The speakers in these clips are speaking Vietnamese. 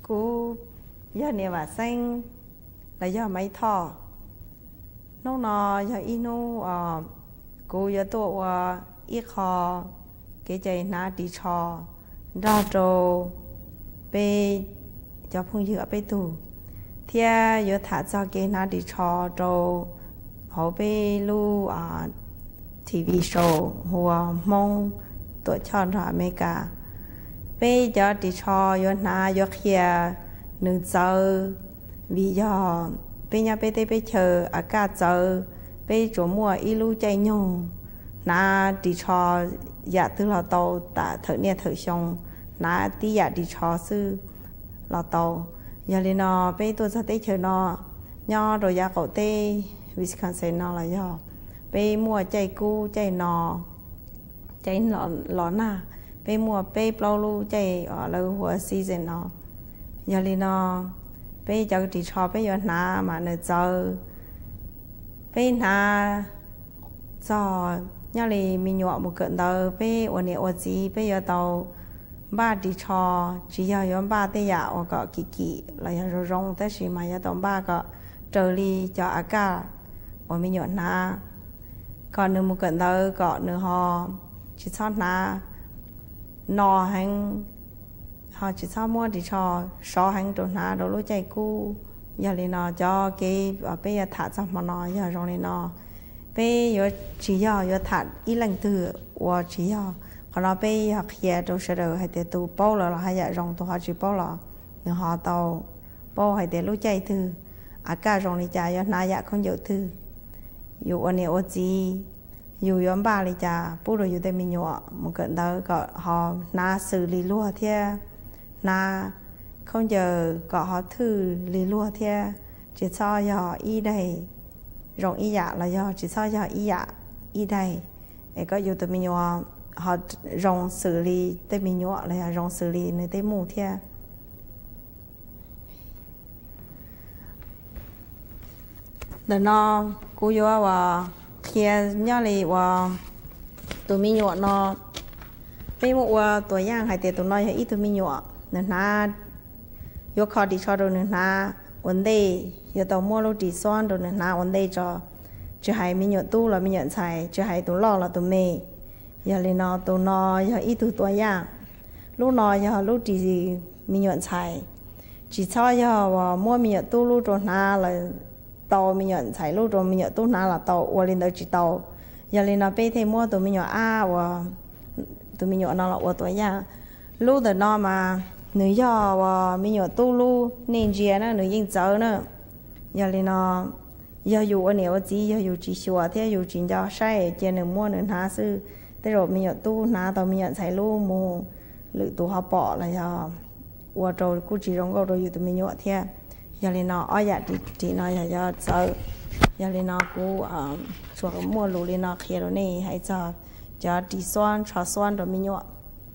cú giờ nè và xanh là giờ máy thọ nó nọ giờ inu cú giờ tụ ít kho cái chạy na đi cho ra trâu bê cho phun dừa bê tù thia giờ thả cho cái na đi cho trâu họ bê lu TV show hoặc Hmong tuổi chọn ra America bây giờ đi cho giờ na giờ kia nương giờ vì giờ bây giờ bây chờ ở cả giờ bây chỗ mua ilu chạy nhung na đi cho dạ từ lò tàu ta thợ nè thợ xong na tí dạ đi cho sư lò tàu giờ lên nó bây tôi sẽ tới chờ nó nho rồi dạ cậu tê Wisconsin nó là do bây mua chạy cu chạy nò chạy lò na bây mua bây bao lu chạy ở lâu hoa season nó giờ lên nó bây giờ đi cho bây giờ na mà nó giờ bây na cho nhà này mình nhọ một cận đầu bây ở này ở gì bây giờ tàu ba đi cho chỉ giờ ba tới giờ ở cái kỳ là giờ rong tới gì mà giờ tàu ba cái trở đi cho à cả ở mình nhọ na còn nữa một cận đầu còn nữa họ chỉ cho na nò hành họ chỉ cho mua đi cho so hành đồ na đồ lối chạy cu giờ này nó cho cái bây giờ thả cho mà nó giờ rong này nó bây giờ chỉ giờ thả ít lần từ và chỉ giờ còn nó bây giờ kia đâu sẽ được hay để tụ bao là hay giờ rong tụ họ chỉ bao là nhưng họ tàu bao hay để lối chạy từ cả rong này chạy giờ nãy giờ không nhiều từ dù anh ấy gì dù yếm ba này chạy bố rồi dù để mình nhọ một cái đó có họ na xử lý lúa thế na không giờ có họ thử lý lúa thế chỉ cho giờ y đây rong y dạ là do chỉ sao giờ y dạ y đây để có dù tụi mình nhọ họ rong xử lý tụi mình nhọ là rong xử lý nơi tụi mù thế để nó cố vô và kia nhau này và tụi mình nhọ nó bây một tuổi giang hay tụi nó hay ít tụi mình nhọ nên na vô khó đi cho rồi nên na vấn đề giờ tàu mua lô đi xoan rồi nên na vấn đề cho chỉ hay mình nhận tu là mình nhận xài chỉ hay tu lo là tu mê giờ lên nó tu nó giờ ít tu tuổi giang lúc nó giờ lúc gì mình nhận xài chỉ cho giờ mua mình nhận tu lúc rồi na là tàu mình nhận xài lúc rồi mình nhận tu na là tàu qua lên đó chỉ tàu giờ lên nó bây thêm mua tụi mình nhận và tụi mình nhận nó là qua tuổi giang lúc đó nó mà nữ giờ và mình nhận tu lu nên gì nữa nữ yên giờ nữa giờ lên nó giờ dù anh ấy gì giờ dù chỉ sửa thế dù chỉ cho sai trên đường mua đường há sư thế rồi mình nhận tu na tao mình nhận xài lu mù lựa tu họ bỏ là giờ qua rồi cứ chỉ rong rồi dù tụi mình nhận thế giờ lên nó ở nhà thì nó giờ giờ lên nó cứ xuống mua lúa lên nó kia rồi này hay giờ đi xoan cho xoan rồi mình nhận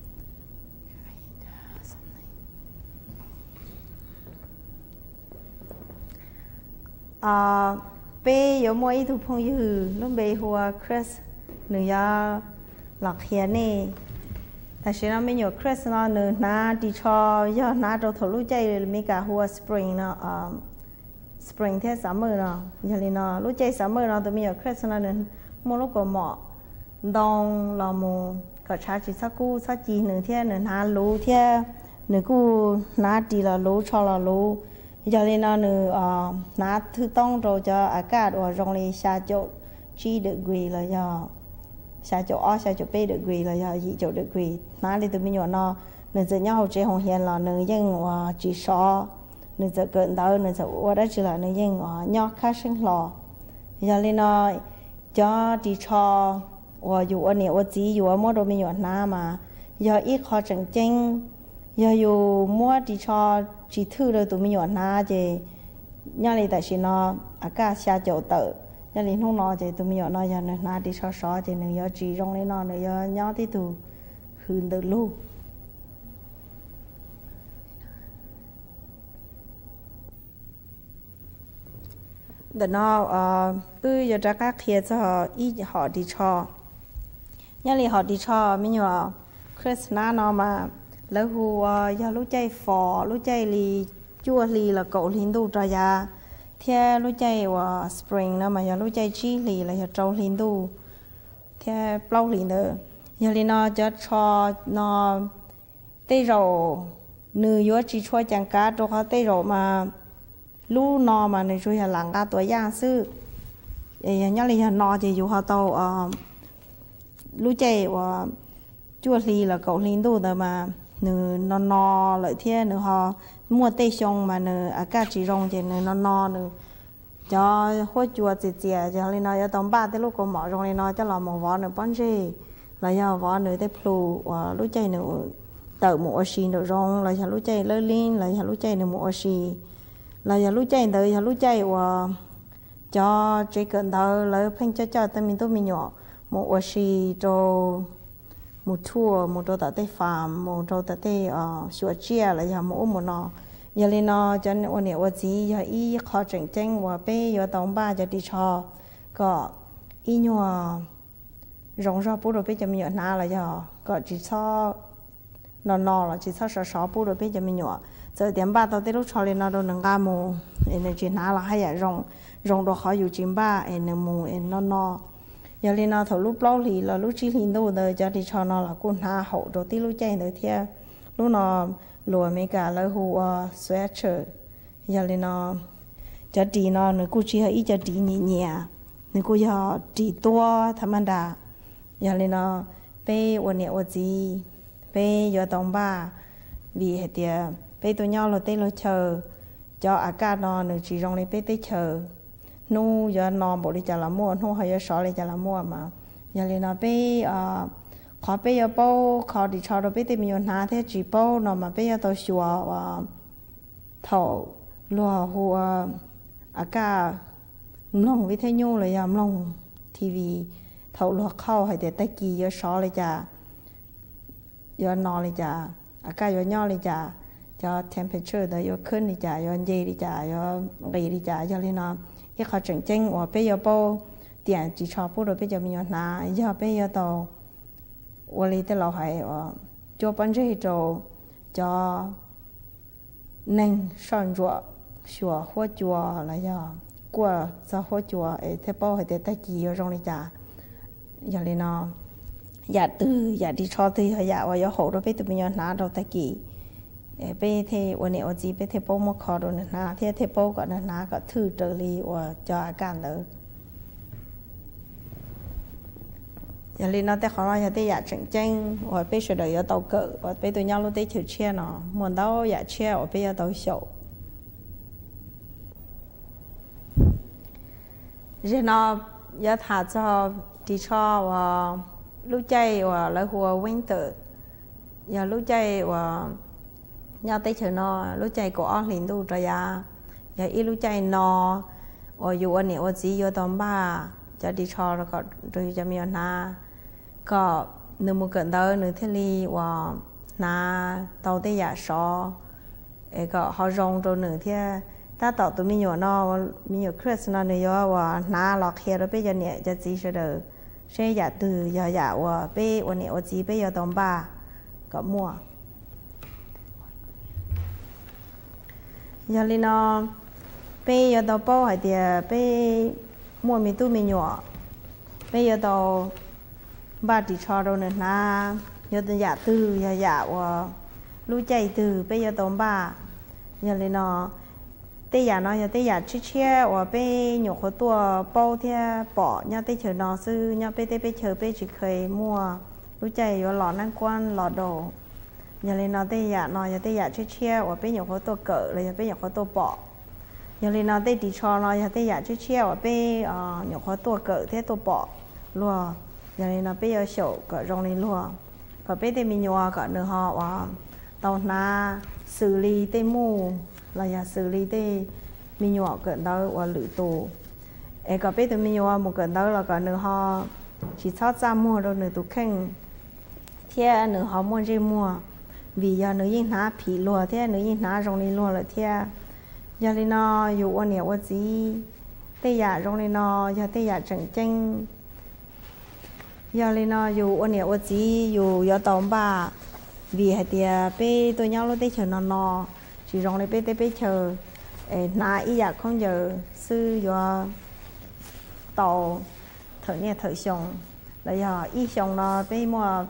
bây giờ mua ít thu phong dư lúc bây hoa Chris nữ ya lọc kia nè tại sao nó mới nhớ Chris nó nữ na đi cho giờ na đâu thầu lúc chạy mấy cả hoa spring nó spring thế summer nó giờ này nó lúc chạy summer nó tụi mình nhớ Chris nó nữ mua lúc có mỏ đông là mua có cha chỉ sao cu sao chỉ nữ thế nữ na lú thế nữ cu na đi là lú cho là lú giờ này nó nữ nát thứ tông rồi cho ở cả đồ rong đi xa chỗ chi được quỳ là giờ xa chỗ o xa chỗ b được quỳ là giờ gì chỗ được quỳ nát đi từ bên nhỏ nó nữ giờ nhau chơi hồng hiền là nữ dân chỉ so nữ giờ cận đâu nữ giờ qua đó chỉ là nữ dân nhau khác sinh lò giờ này nó cho đi cho dù anh ấy gì dù mua đồ bên nhỏ na mà giờ ít khó chẳng tranh giờ dù mua đi cho chỉ thử rồi tụi mình nhận na chứ nhà này tại vì nó ở cả xa chỗ tự nhà này không nói chứ tụi mình nhận nó giờ na đi so so chứ nếu giờ chỉ trong này nó giờ nhau thì tụi hướng được luôn để nó giờ ra các kia cho ít họ đi cho nhà này họ đi cho mình nhận Chris na nó mà lỡ hù giờ lúc chạy phò lúc chạy lì chua lì là cậu lìn đủ cho ya theo lúc chạy spring nó mà giờ lúc chạy chi lì là giờ trâu lìn đủ theo plau lìn nữa giờ lì nó cho nó tây rồi nữ yếu chỉ cho chẳng cá cho họ tây rồi mà lú nó mà nữ chui là lăng cá tuổi giang sư nhớ lì nó thì dù họ tàu lú chạy chua lì là cậu lìn đủ rồi mà nữ nó lợi thế nữ họ mua tây xong mà nữ cá chỉ rong thì nữ nó nữ cho hỗ chua chị cho nên nó tóm ba tới lúc có mỏ rong nên nó cho là một vỏ nữ bón gì là do vỏ nữ tới plu lúc chạy nữ tự mua xì nữ rong là cho lúc chạy lơ linh là cho lúc chạy nữ mua xì là cho lúc chạy tới cho lúc chạy cho chỉ cần thở lấy phanh cho tới mình nhỏ mua xì cho một thua một đồ tại farm một đồ tại sửa chia là giờ một nó giờ lên nó cho nên ôn nhẹ gì giờ y khó chỉnh chỉnh và bé giờ tổng ba giờ đi cho có y nhua rong ra bố rồi bé cho mình nhọ na là giờ có chỉ cho nó là chỉ cho sáu bố rồi bé cho mình nhọ giờ điểm ba tao tới lúc cho lên nó đồ nâng cao mù nên chỉ na là hay là rong đồ khóอยู่chính ba nên mù nó giờ lên nó thầu lúc lâu thì là lúc chỉ lên đâu rồi cho đi cho nó là con ha hậu đồ tí lúc chạy nữa theo lúc nó lùa mấy cả là hù sweater giờ lên nó cho đi nó nữa cô chỉ hay cho đi nhẹ nhẹ nữa cô giờ đi to thầm ăn đà giờ lên nó bé ôn nhẹ ôn gì bé giờ tông ba vì hệ tiệt bé tụi nhau là tê lo chờ cho cả nó nữa chỉ rong lên bé tê chờ nu giờ nó bỏ đi chả làm mua nu hay giờ xỏ đi chả làm mua mà giờ lên nó bé khó bây giờ bao khó đi cho rồi bây giờ mình nói thế chỉ bao nó mà bây giờ tôi sửa thầu lúa hoa cả mông với thế nhau là giờ mông TV thầu lúa khâu hay để tay kỳ giờ xó lại chả giờ nọ lại chả cả giờ nhau lại chả cho temperature đó giờขึ้นlại chả giờ gì lại chả giờ gì lại chả giờ lên nó cái khó chỉnh chỉnh và bây giờ bao tiền chỉ cho bao rồi bây giờ mình nói giờ bây giờ tôi我哩的老海做本这就能上桌学或做来呀过在或做他包还得带几样容易家呀哩呢呀对呀的超对呀我要好多被他们要拿到带几被他我呢我只被他包么考到拿他包个拿个thư这里我叫干了giờ lên nó tới khó nói giờ tới giả chỉnh chỉnh và bây giờ đợi giờ tàu cỡ và bây tụi nhau lúc tới chiều chia nó muốn đâu giả chia và bây giờ tàu sầu giờ nó giờ thả cho đi cho và lúc chạy và lấy hoa winter giờ lúc chạy và nhau tới chiều nó lúc chạy của ông liền đủ rồi giờ ít lúc chạy nó và dù anh nhiều gì giờ tầm ba cho đi cho rồi có rồi cho mình na có nửa một cận đó nửa thế li và na tàu tây giả so có họ rong rồi nửa thế ta tàu tụi mình nhỏ nó mình nhỏ Chris nó nửa và na lọt hè rồi bây giờ nhẹ cho gì sẽ được sẽ giả từ giả giả và bây giờ nhẹ gì bây giờ tầm ba có mua giờ li nó bây giờ tàu bao hay thì bây mua mình tu mình nhỏ bây giờ tàu ba chỉ cho đâu nữa na giờ tàu giả từ giả và lú chạy từ bây giờ tàu ba giờ lên nó tây giả nó giờ tây giả chia chia và bây nhỏ khối tua bao theo bỏ nhau tây chờ nó sư nhau bây chờ bây chỉ khơi mua lú chạy và lọ năng quan lọ đồ giờ lên nó tây giả nó giờ tây giả chia chia và bây nhỏ khối tua cỡ là giờ bây nhỏ khối tua bỏ giờ lên nó tây đi cho nó giờ tây giả chia chia và bây nhỏ khối tua cỡ thế tua bỏ luôn giờ lên nó bây giờ sổ cỡ rong lên luôn còn bây tây mình nhỏ cỡ nữa họ và tàu na xử lý tây mù là giờ xử lý tây mình nhỏ cỡ đó và lử tù còn bây tụi mình nhỏ một cỡ đó là cỡ nữa họ chỉ sót ra mua rồi nữa tụ khinh thế nữa họ mua gì mua vì giờ nữa yên há phì lùa thế nữa yên há rong lên luôn là thế giờ lên nó dù anh nhiều gì tây giả rong lên nó giờ tây giả chẳng chênh giờ lên nó dù anh nhiều gì dù giờ tóm ba vì hay thì bé tôi nhau lúc tết chờ nó chỉ rong lấy bé chờ na ý dạ không giờ sư do tàu thợ nhà thợ xong là giờ ý xong nó bé mua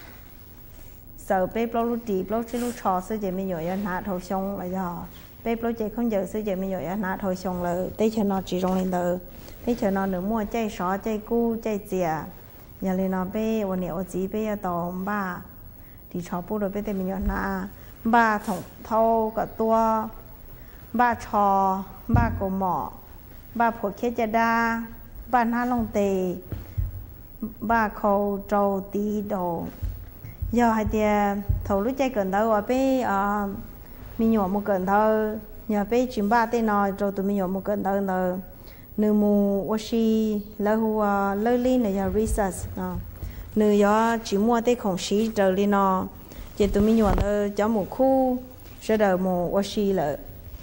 sợ bé bao lúc đi bao chỉ lúc trò sư chị mình nhồi na thợ xong là giờ bé bao chị không giờ sư chị mình nhồi na thợ xong là tết chờ nó chỉ rong lên từ tết chờ nó nữa mua chay sọ chay cu chay chè nhà lên nó béวันนี้จีbé tàu ba thìชอบพูดโดยเป็นมีอย่างน่าบ้าถงเท่ากับตัวบ้าชอบ้าโกหมอบ้าผัวเคจดาบ้าหน้าลงเตบ้าเขาโจตีโดยอให้เดียถงรู้ใจเกินเท่าว่าเป็นมีหยวนมุกเกินเท่าอย่าเป็นจิมบ้าเต้นอยโจตัวมีหยวนมุกเกินเท่าเนอหนึ่งมูวชีแล้วหัวเลื่อนลิ้นเนี่ยรีเสิร์ชเนาะnơi đó chỉ mua tới khổng sĩ trở lên nó chỉ tụi mình nhọn cho một khu sẽ đợi một oxy lại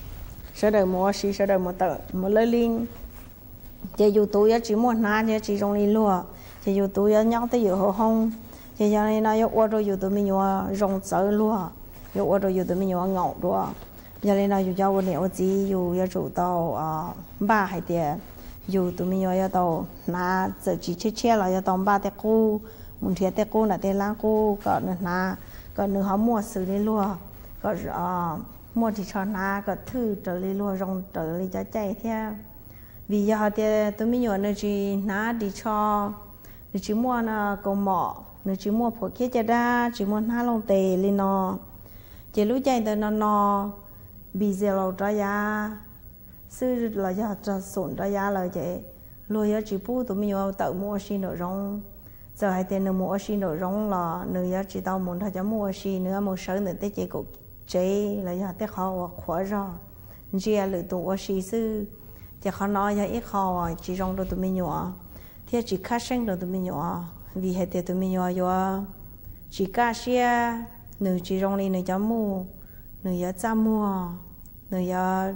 sẽ đợi một oxy sẽ đợi một tờ một lơi linh chỉ dù tụi chỉ mua na chỉ trong linh lúa chỉ dù tụi nhóc tới giờ hồ hông chỉ cho nên nó yêu qua rồi dù tụi mình nhọn rong sợ lúa yêu qua rồi dù tụi mình nhọn ngọc lúa cho nên nó dù choวันนี้chỉ dù yêu chủ tàu ba hay tiền dù tụi mình nhớ tàu na giờ chỉ chết là tàu ba tê cô muốn thiệt tê cô là tê lang cô còn na còn nữa họ mua xử lý luôn còn mua thì cho na còn thư trở đi luôn rong trở đi cho chạy theo vì giờ thì tụi mình nhớ nữa chỉ na đi cho nữa chỉ mua là cầu mỏ nữa chỉ mua phổ kia cho đa chỉ mua na lông tê lên nó chỉ lúc chạy tới nó bị giờ lâu ra ya sư là giờ cho sổn ra ya lời chị lùi giờ chỉ pu tụi mình vào tự mua xi nở rong giờ hai tiền nửa mua xi nở rong là nửa giờ chỉ tao muốn thay cho mua xi nữa mua sớm nữa tới chị cũng chế là giờ tới khó khóa rồi chỉ là lựa tụ xi sư chỉ khó nói giờ ít khó chỉ rong đồ tụi mình nhỏ thì chỉ khá sinh đồ tụi mình nhỏ vì hai tiền tụi mình nhỏ giờ chỉ cá xia nửa chỉ rong đi nửa cho mua nửa giờ cho mua nửa giờ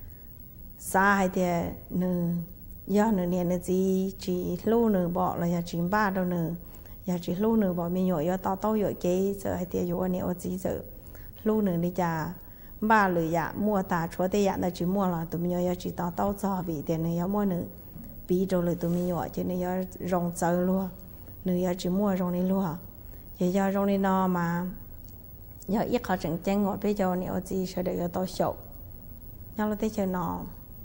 xa hay thì nửa do nửa này nửa gì chỉ lâu nửa bỏ là chỉ ba đâu nửa giờ chỉ lâu nửa bỏ mình nhồi do tao nhồi kế giờ hay thì dù anh em gì giờ lâu nửa đi chả ba lười dạ mua tà chúa tây dạ là chỉ mua là tụi mình nhồi chỉ tao cho vì tiền này mua nửa bị rồi lười tụi mình nhồi cho nên rong chơi luôn nửa chỉ mua rong đi luôn chỉ do rong đi no mà giờ ít họ chẳng chăng ngồi bây giờ này gì sẽ để tao sầu nhau là tới chơi nọ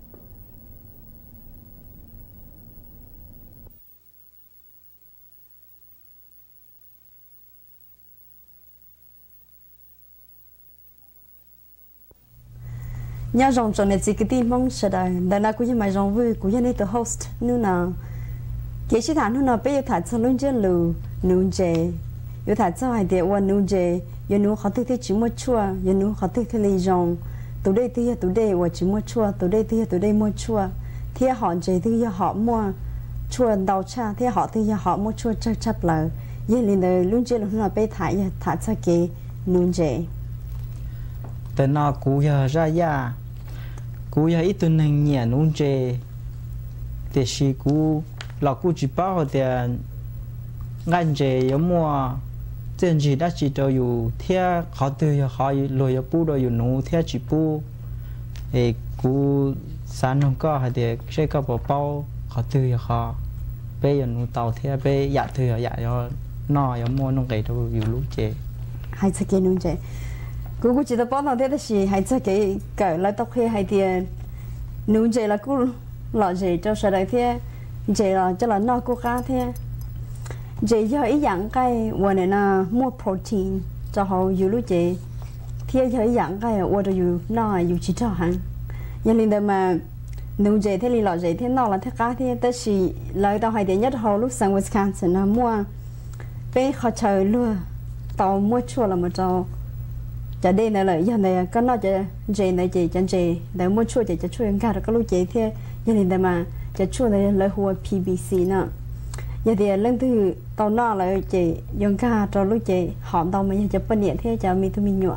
nhà rong cho nên chỉ cái tin mong sẽ đây đợt nào cũng như mày rong vui cũng như này từ host nữa nào cái chỉ thằng nữa bây giờ thằng cho luôn chơi lù nung chơi giờ thằng cho hai đứa quan nung chơi giờ nung họ tự chỉ mua chua giờ nung họ tự lấy rong tụi đây và chỉ mua chua tụi đây mua chua thì họ chơi thì họ mua chua đào cha thì họ mua chua chắc là giờ lên đời luôn chơi luôn là bây thằng cho cái nung chơi แต่นอกูอย่าระยะกูอย่าอีตัวหนึ่งเนี่ยนุ่งเจแต่ชีกูหลอกกูจีบ้าแต่งานเจยมัวเจนจีได้จีตัวอยู่เที่ยเขาตัวอย่าเขาลอยปูตัวอยู่นู้เที่ยจีปูกูสารน้องก็ให้เด็กใช้กระเป๋าเขาตัวอย่าเขาไปอยู่นู้เตาเที่ยไปอยากตัวอยากย่อนอย่ามัวน้องไก่ตัวอยู่ลูกเจให้จะกินนุ่งเจกูchỉ tập bao nhiêu thì hay cho cái lại tập khi hay thì nung chế làกูlọ chế cho sợ đại thế chế là cho là no cô cá thế chế cho ý dạng cáiวันnày là mua protein cho họ yêu lúc chế thế cho ý dạng cáiวันđó yêu no yêu chỉ cho hắn nhưng liên đời mà nung chế thế lọ chế thế no là thế cá thế tới chỉ lại tao hay thì nhất họ lúc sang Wisconsin là mua bé họ chờ luôn tao mua chua là một trâu chả đây này là giờ này có nói chả chị này chị chẳng chị để mua chua chị chả chua ăn cả rồi có lúc chị thế giờ này mà chả chua này lấy hoa PVC nữa giờ thì lần thứ tàu nọ là chị dùng cả cho lúc chị hỏng tàu mình chả bận điện thế chả mi tụi mình nhọ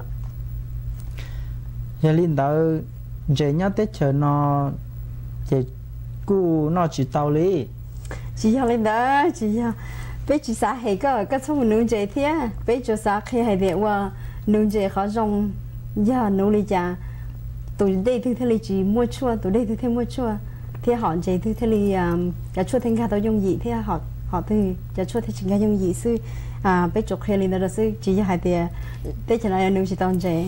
giờ linh đó chị nhớ tết chờ nó chị cu nó chỉ tàu lý chị giờ lên đó chị giờ bây giờ xã hay có xong nung chế thế bây giờ xã khi hay để qua nung chế khó dùng giờ nung lý cha tụi đây thứ thế chỉ mua chua tụi đây thứ thế mua chua thế họ chế thứ thế li cả chua thành cả tao dùng gì thế họ từ cả chua thì chỉ cả dùng gì sư bây giờ khi lên đó sư chỉ hay để thế cho nên nung chỉ tao chế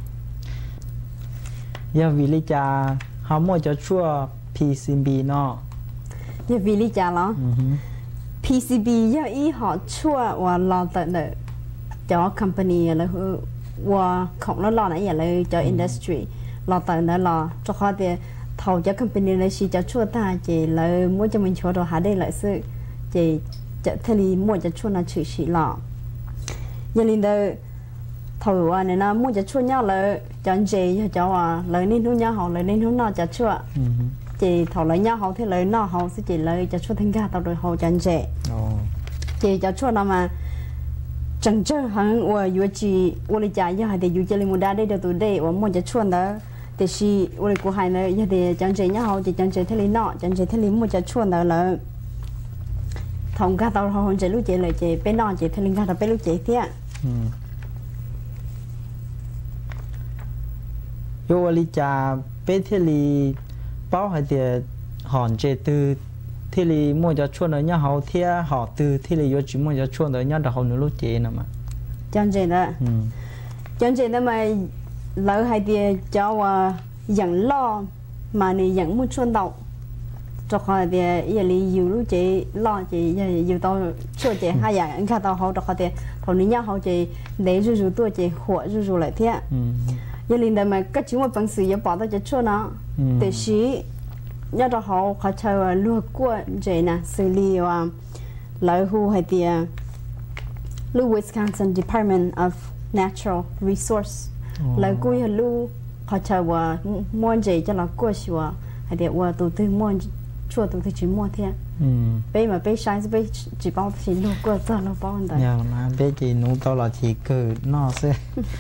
giờ vì lý cha họ mua cho chua PCB nó giờ vì lý cha đó PCB giờ ý họ chua và lo tận được cho company là và không nó lo này giờ là cho industry lo tận đó lo cho họ thì thầu cho company là chỉ cho chua ta chỉ là mua cho mình chua rồi hạ đây lại sự chỉ cho thay mua cho chua là chỉ lo giờ linh đó thầu này nó mua cho chua nhau là chọn gì cho lời nên nó nhau họ lời nên nó nọ cho chua chỉ thầu lời nhau họ thì lời nọ họ sẽ chỉ lời cho chua thành cả tao rồi họ chọn gì chỉ cho chua nào mà chẳng chơi hàng và yêu chỉ ôn lại trả giờ thì yêu chỉ linh một đa đây được tụi đây và mua cho chua đó thì si ôn của hai nữa giờ thì chọn gì nhau họ chỉ chọn gì thế lý nọ chọn gì thế lý mua cho chua đó là thầu cả tao họ chỉ lúc chỉ lời chỉ bên nọ chỉ thế lý cả tao bên lúc chỉ thế yo li cha pe thế li bao hay thì hòn chế từ thế li mua cho chuột ở nhà họ thế họ từ thế li yo chỉ mua cho chuột ở nhà đó họ lúc chế nè mà chọn gì đó mà lỡ hay thì cho dẫn lo mà này dẫn mua chuột đầu cho họ thì giờ li yêu lúc chế lo chế yêu tao chuột chế hai dạng anh cả tao họ cho họ thì thằng này nhau họ chế để rủ tôi chế火rủ lại thế giờ linh đó mà các chúng mà bằng sự bỏ tới cho chua nó để xí nhớ đó họ chơi lúa cua vậy nè xử lý lại hu hay thì lu Wisconsin Department of Natural Resource lại cua lu họ chơi mua gì cho là cua xíu hay thì tụi tôi mua chua tụi tôi chỉ mua thế bây mà bây sai bây chỉ bao chỉ lúa cua cho nó bao nhiêu nhà mà bây chỉ nấu tao là chỉ cứ nó sẽ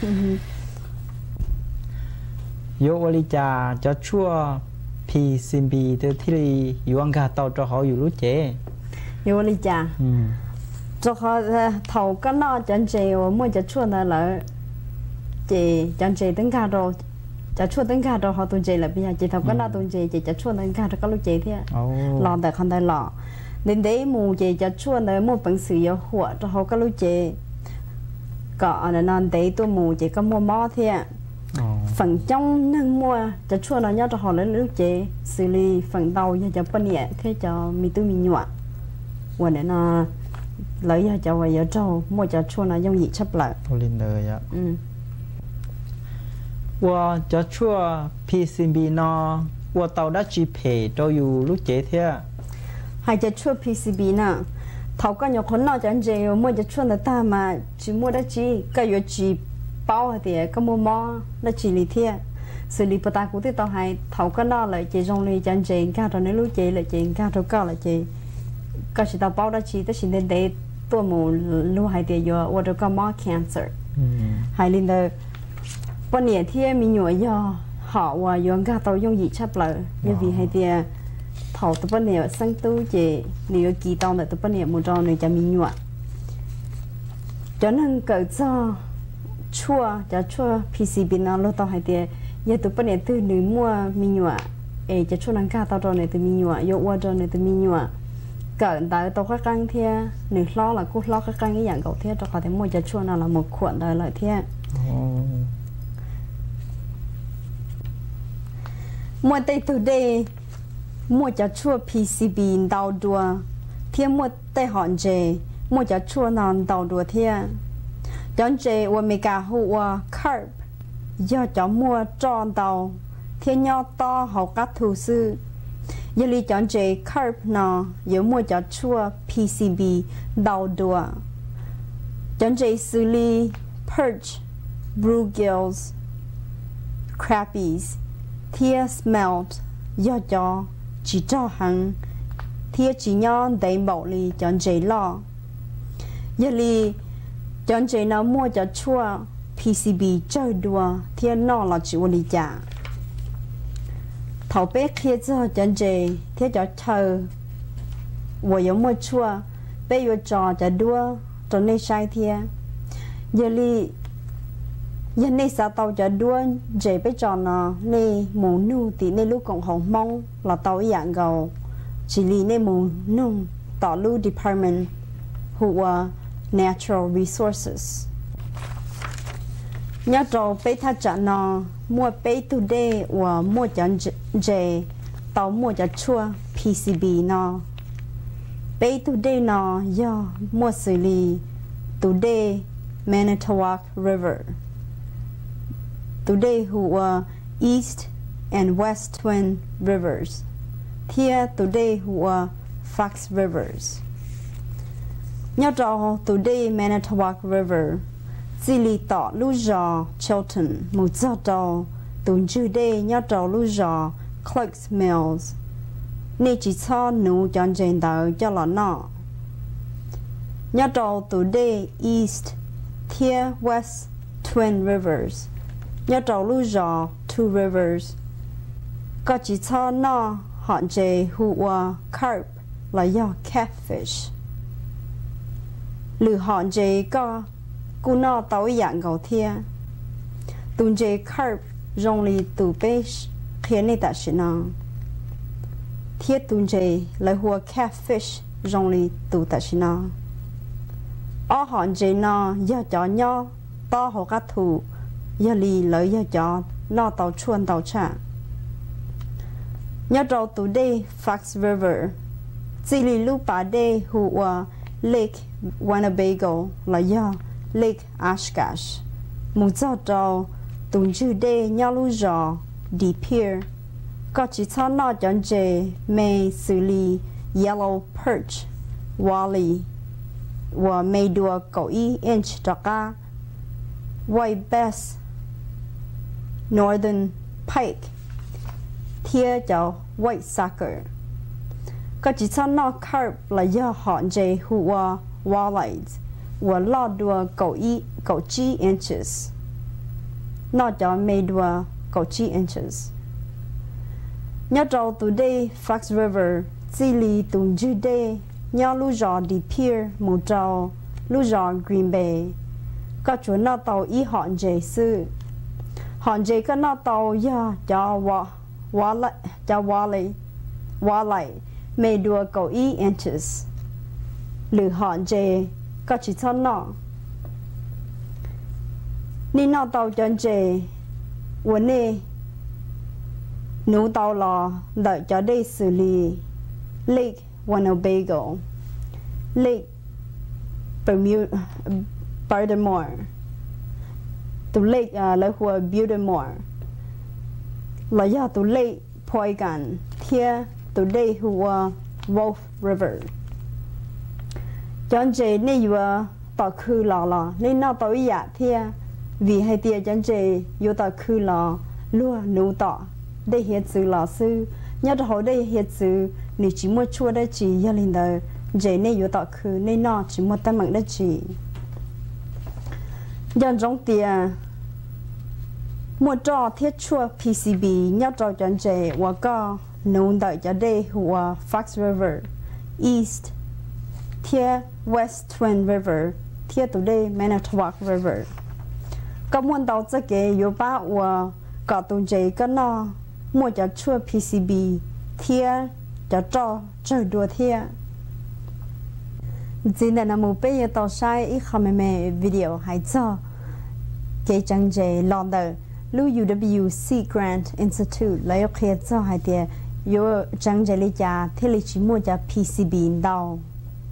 yo li cha cho chua PCB từ thì yuan cả tàu cho họ lúc chế yo li cha cho họ thầu cái nó chọn chế và mua cho chua đó là chế chọn chế tính cả rồi cho chua tính cả rồi họ tuần chế là bây giờ chỉ thầu cái nó tuần chế chỉ cho chua tính cả rồi có lúc chế thế lò tại không tại lò đến đấy mù chế cho chua này mua bằng sự yêu hụa cho họ có lúc chế cọ là non đấy tôi mù chế có mua mó thế phần trong nâng mua cho chua nó nhớ cho họ lấy nước chế xử lý phần đầu cho bên nhẹ thế cho mi tư mi nhọa và để nó lấy cho vào trâu mua cho chua nó giống gì chấp lại lên đời ạ và cho chua PCB nó và tàu đã chỉ pay cho you lúc chế thế hay cho chua PCB nè thầu có nhiều con nó chẳng chế mua cho chua nó ta mà chỉ mua đã chỉ cái yo chỉ bao thì có mua mò nó chỉ lý thiệt xử lý bờ ta cũng tiếp tục hay thầu cái đó lại chỉ trong lý chân chỉ cao rồi nếu lúc chỉ lại chỉ cao rồi cao lại chỉ có chỉ tao bao đó chỉ tới xin đến đây tôi muốn lưu hay thì giờ hoặc là có mò cancer hay linh đời bọn nhẹ thiệt mình nhồi giờ họ và giờ cao tao dùng gì chấp lại như vì hay thì thầu tụi bọn nhẹ sang tu chỉ nếu kỳ tao lại tụi bọn nhẹ một tròn này cho mình nhồi cho nên cỡ cho chua cho chua PCB nó lo tao hay thì giờ tụi bên này từ nữ mua mình nhua cho chua năng cao tao rồi này từ mình nhua yo qua rồi này từ mình nhua cỡ tại tao các căng thia nữ lo là cô lo các căng cái dạng cậu thia cho họ thể mua cho chua nào là một cuộn đời lại thia mua tay từ đây mua cho chua PCB đào đùa thia mua tay hòn dề mua cho chua non đào đùa thia chọn chế và mấy cả hụa carb do chọn mua tròn tàu thiên nhau to học các thủ sư giờ li chọn chế carb nó giờ mua cho chua PCB đào đùa chọn chế xử lý perch bluegills crappies thia smelt do cho chỉ cho hàng thia chỉ nhau đầy bảo li chọn chế lo giờ li chọn chế nó mua cho chua PCB chơi đùa thiên nó là chịu lý trả thầu bé kia cho chọn chế thế cho chờ và giống mua chua bây giờ cho đua cho nên sai thia giờ li giờ này sao tàu cho đua dễ bây giờ nó này muốn nu thì này lúc còn hồng mong là tàu dạng gầu chỉ li này muốn nu tàu lu department who natural resources nhớ trâu bây thà chả nó mua bây today và mua chọn dễ tàu mua cho chua PCB nó bây today nó do mua xử lý today Manitowoc River today who East and West Twin Rivers here today who Fox Rivers nhớ trâu today Manitowoc River chỉ lý tỏ lưu giò Chilton một giờ trâu tuần trước đây nhớ trâu lưu giò Clark's Mills nên chỉ cho nụ chọn trên tàu cho là nọ nhớ trâu today East Tier West Twin Rivers nhớ trâu lưu giò Two Rivers có chỉ cho nọ họ dễ hùa carp là do catfish lử họ dễ có cú nọ tàu dạng gầu thia tuần dễ carp rong li tù bê khiến này ta sẽ nó thiết tuần dễ lại hùa catfish rong li tù ta sẽ nó ở họ dễ nó do cho nhau to họ các thủ do li lợi do cho nó tàu chuồn tàu trả nhớ trâu tù đây Fox River chỉ li lúc bà đây hùa Lake Winnebago là do Lake Oshkosh một giờ trâu tuần trước đây nhau lưu giò đi pier có chỉ cho nó chọn chế mê xử lý yellow perch wally và mê đua cậu ý inch cho cả white bass northern pike thia cho white sucker có chỉ cho nó carp là do họ chế hùa walleyes và lo đua cậu chi inches nó cho mê đua cậu chi inches nhớ trâu today Fox River chỉ lý tuần trước đây nhớ lưu giò đi pier một trâu lưu giò Green Bay có chỗ nó tàu ý họ dễ sư họ dễ có nó tàu ya cho walleye mê đua cậu ý inches lử họ dễ có chỉ cho nó nên nó tàu chân dễ vấn đề nụ tàu lò đợi cho đây xử lý Lake Winnebago Lake Baltimore từ Lake là của Baltimore là do từ Lake Poigan here từ đây của Wolf River chọn chế này vừa tàu khư lò nên nó tàu giả thia vì hai tia chọn chế vô tàu khư lò lúa nụ tọ đây hiện sự lò sư nhớ hồi đây hiện sự nếu chỉ mua chua đấy chỉ gia đình đời chế này vô tàu khư nên nó chỉ mua tâm mạng đấy chỉ dần trong tia mua cho thiết chua PCB nhớ cho chọn chế và có nụ đợi cho đây của Fox River East Tier West Twin River Tier today Manitowoc River có muốn tàu cho cái yếu ba và có tuần chế có nó mua cho chua PCB Tier cho chơi đùa Tier chỉ là một bây giờ tàu sai ít không mẹ video hay cho cái trang chế lon đời lưu UW Sea Grant Institute lấy cái cho hai tia yếu trang chế lý cha thế là chỉ mua cho PCB đâu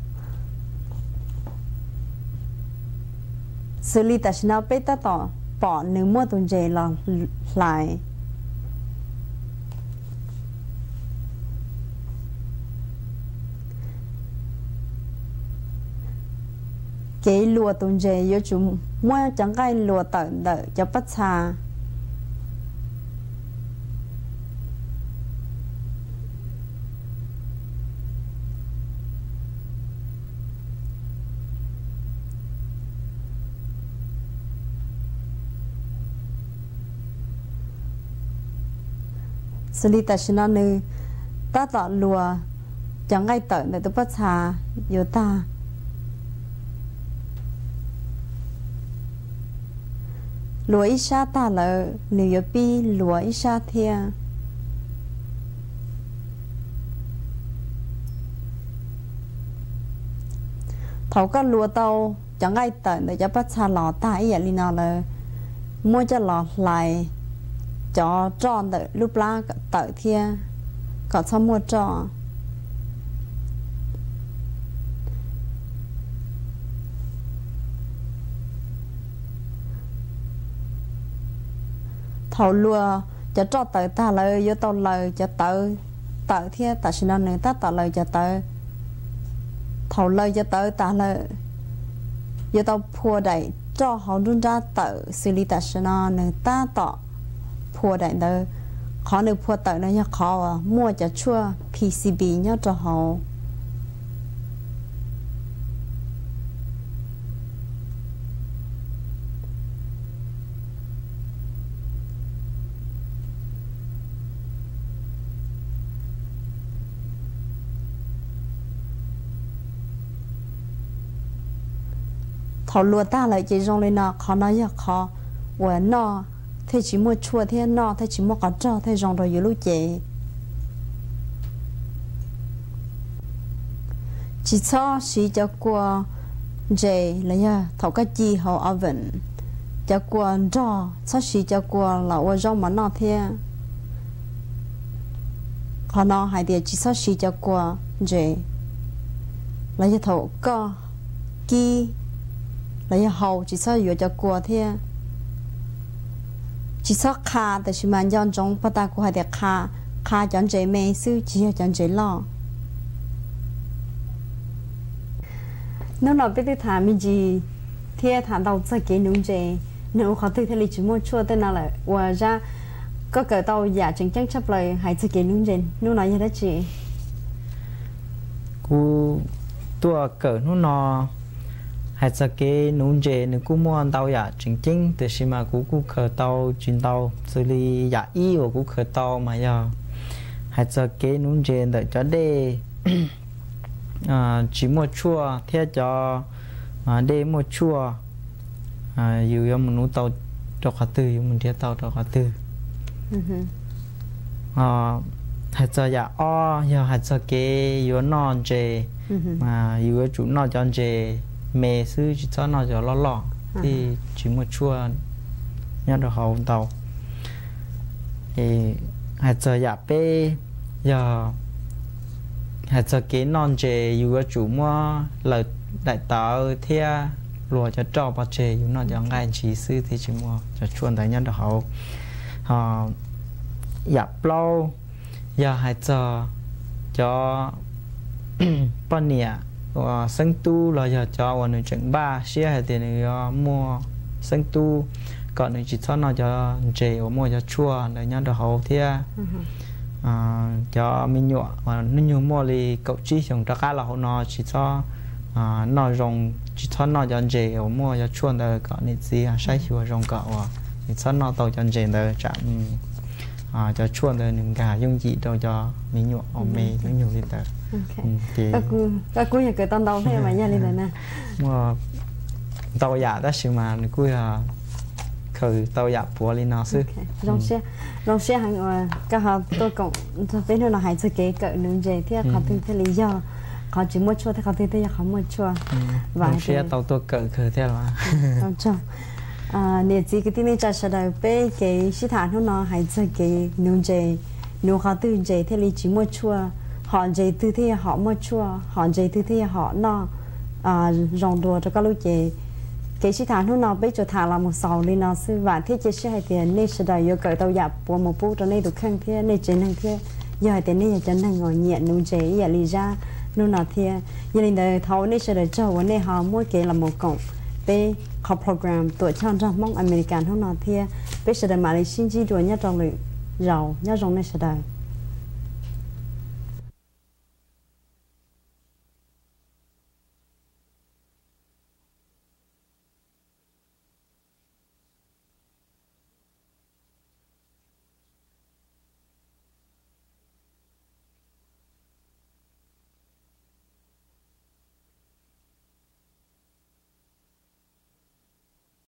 xử lý tại sao bây ta tỏ bỏ nếu mua tuần chế là lại cái lúa tuần chế yếu chúng mua chẳng cái lúa tận đợi cho bắt xa xử lý tại sao nữ ta tọt lùa chẳng ngay tận để tôi bắt xa yếu ta lúa ít xa ta lợ nếu yo pi lúa ít xa thia thầu có lúa tàu chẳng ai tận để cho bắt xa lò ta ấy vậy nào là mua cho lò lại cho tròn đợi lúc lá tự thia có sao mua cho thầu lúa cho tự ta lời vô tàu lời cho tự thia ta xin nói người ta tự lời cho tự thầu lời cho tự ta lời vô tàu phua đầy cho họ đun ra tự xử lý ta xin nói người ta tỏ phua đầy đó khó được phua tự nó khó mua cho chua PCB nhớ cho họ thầu lúa ta lại chỉ dùng lên nó khó nói khó và nó thế chỉ mua chua thế nó thế chỉ mua cá trò thế dùng rồi lúc chỉ cho xí cho qua dễ là ya thầu cái chi họ oven cho qua trò cho xí cho qua là qua rau mà nó thế khó nó hay thì chỉ cho xí cho qua dễ là ya thầu có ki là ya hậu chỉ cho vừa cho qua thế chỉ số kháแต่ชิมันย้อนจงปตากูให้แต่ค่าจอนเจเมซื้อจีจอนเจล่อนั่นเราไปที่ถามมีจีเที่ยถามเราจะเกี่ยนุ่งเจnếuเขาตื่นทะเลชิมว่าชั่วแต่นั่นแหละว่าจะก็เกิดเราอยากจังจังชับเลยให้จะเกี่ยนุ่งเจนู่นน้อยยังได้จีกูตัวเกิดนู่นนอhay là cái nông dân nếu cũng muốn tàu giả chính chính thì xem mà cũng khởi tàu chuyên tàu xử lý giả y của cũng khởi tàu mà giờ hay là cái nông dân để cho để chỉ mua chua theo cho để mua chua dù mình nuôi tàu cho cả từ mình theo tàu cho cả từ hay là giả o giờ hay là cái yếu non chè mà yếu chủ non cho chè mẹ sư chỉ cho nó cho lo thì chỉ một chua nhớ được hậu tàu thì hạt giờ giả pe giờ hạt giờ cái non chè dù chủ mua lời đại tàu thia lùa cho trò bao chè dù nó cho ngay chỉ sư thì chỉ mua cho chuồn tới nhớ được hậu giả lâu giờ hạt giờ cho bao nhiêu sinh tu là giờ cho vào người chừng 3 xe hay tiền người mua sinh tu còn người chỉ cho nó cho chè ở mua cho chua để nhớ được hậu thia cho mình nhọ và nó nhiều mua thì cậu chỉ dùng cho cá là hậu nó chỉ cho nó dùng chỉ cho nó cho chè ở mua cho chua để cậu này gì sai chua dùng cậu thì cho nó tàu cho chè để chạm cho chua để những gà dùng gì đâu cho mình nhọ ở mì nó nhiều đi tới các cô nhà cái tao đâu thế mà nhà đi nè mà tao giả đó chứ mà cô là khởi tao giả của lên nó sư rong xe hàng các họ tôi cũng thấy nó là hay sự kế cỡ nướng dê thì họ tin theo lý do họ chỉ mua chua thì họ tin theo họ mua chua và xe tao tôi cỡ khởi theo mà nếu chỉ cái tin này trả lời về cái sĩ thản nó hay sự kế nướng dê nếu họ tin dê theo lý chỉ mua chua họ dây tư thế họ mua chua họ dây tư thế họ nó rong đùa cho các lũ chị cái sĩ thản nó bây giờ thả là một sầu lên nó sư và thiết chế sẽ hay tiền nên sẽ đòi yêu cầu tàu dạp của một bút cho nên được khăn thế nên trên hàng thế giờ hay tiền nên chân hàng ngồi nhẹ nung chế giờ lì ra nung nọ thế giờ nên đời thấu nên sẽ đòi cho vấn đề họ mua cái là một cổng về họ program tuổi chọn ra mong American nó nọ thế bây giờ đòi mà lấy xin chỉ đùa nhá trong lưỡi giàu nhá trong nên sẽ đòi